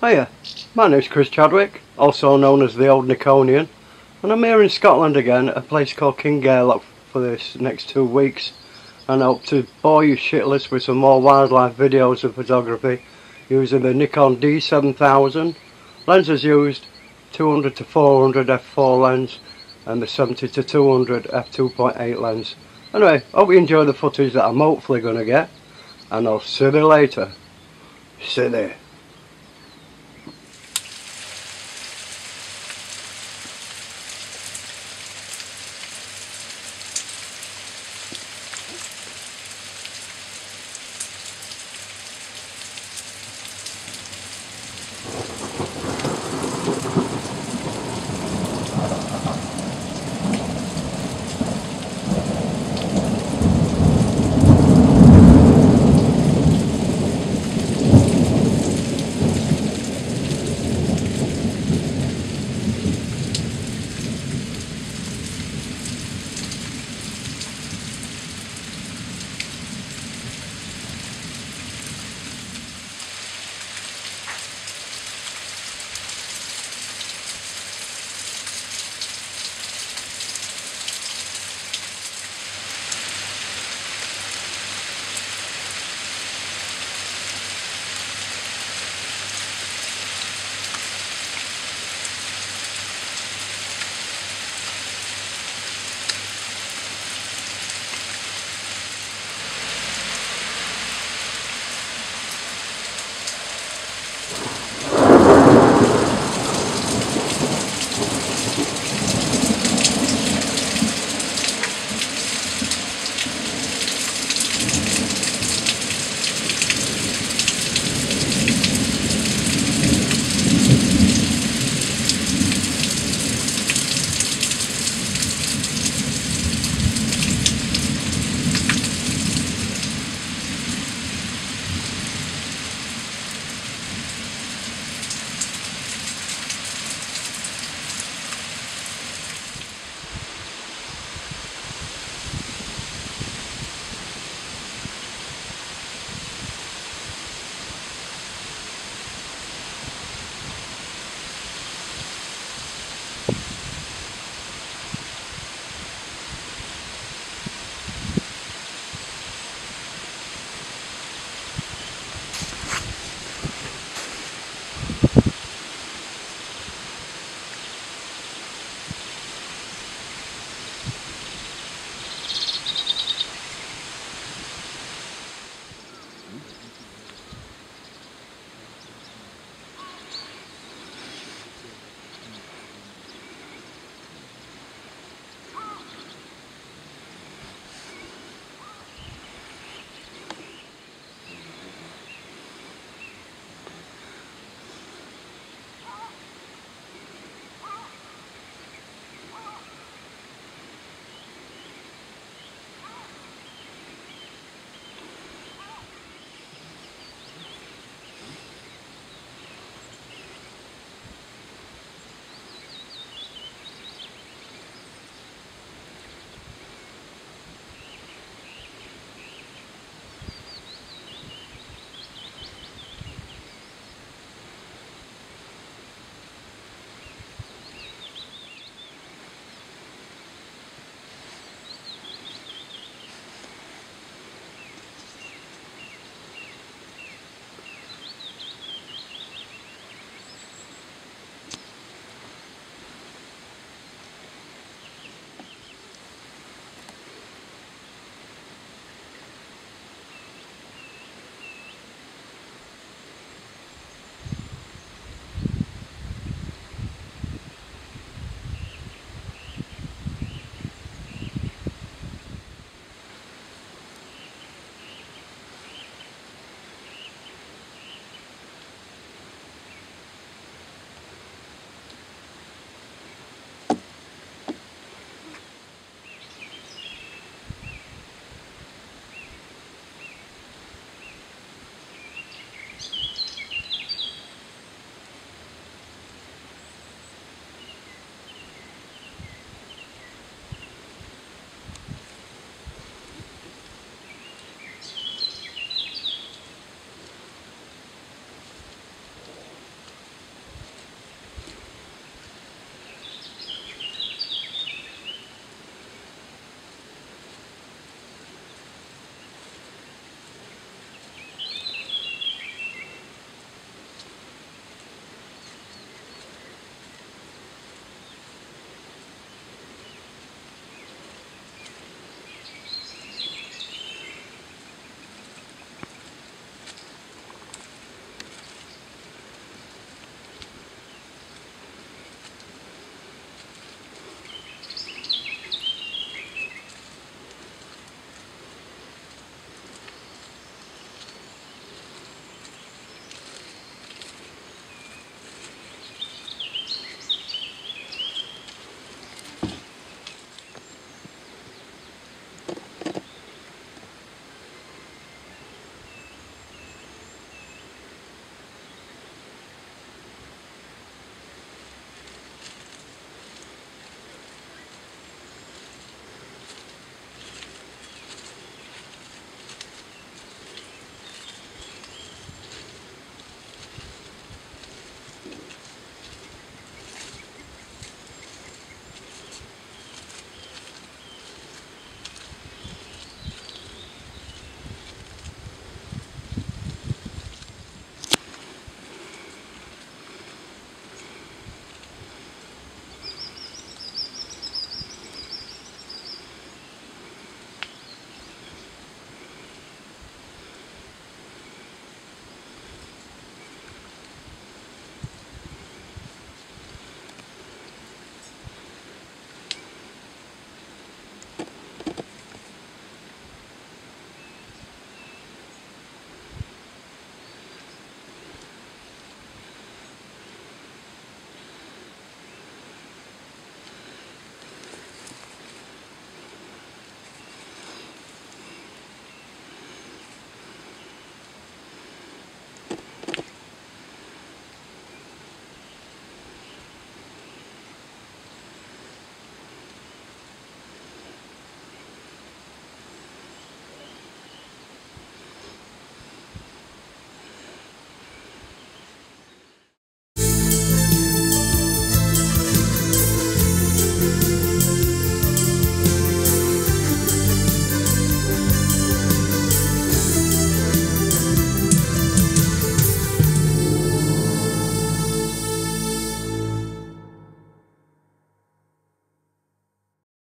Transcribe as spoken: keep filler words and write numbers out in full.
Hiya, my name's Chris Chadwick, also known as the Old Nikonian, and I'm here in Scotland again at a place called Kingairloch for this next two weeks, and I hope to bore you shitless with some more wildlife videos of photography using the Nikon D seven thousand. Lenses used two hundred to four hundred f four lens and the seventy to two hundred f two point eight lens. Anyway, hope you enjoy the footage that I'm hopefully going to get, and I'll see you later. See you there.